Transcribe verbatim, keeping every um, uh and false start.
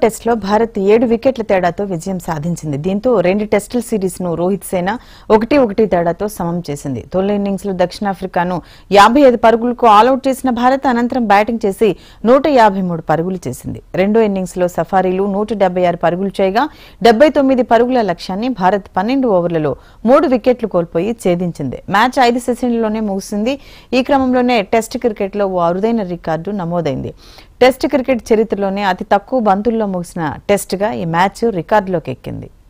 Test లో భారత్ ఏడు వికెట్ల తేడాతో విజయం సాధించింది. దీంతో రెండు టెస్టుల సిరీస్ ను రోహిత్ సేన ఒకటి ఒకటి తేడాతో సమం చేసింది. తొలి ఇన్నింగ్స్ లో దక్షిణాఫ్రికాను యాభై ఐదు పరుగులకు ఆలౌట్ చేసిన భారత్ అనంతరం బ్యాటింగ్ చేసి నూట యాభై మూడు పరుగులు చేసింది. రెండో ఇన్నింగ్స్ లో సఫారీలు నూట డెబ్బై ఆరు పరుగులు చేయగా డెబ్బై తొమ్మిది పరుగుల లక్ష్యాన్ని భారత్ పన్నెండు ఓవర్లలో మూడు వికెట్లు కోల్పోయి ఛేదించింది. మ్యాచ్ ఐదు సెషన్లలోనే ముగిసింది. ఈ క్రమంలోనే టెస్ట్ క్రికెట్ లో ఓ అరుదైన రికార్డు నమోదైంది. టెస్ట్ క్రికెట్ చరిత్రలోనే అతి తక్కువ బంతుల్లో ముగిసిన టెస్ట్గా ఈ మ్యాచ్ రికార్డులోకి ఎక్కింది.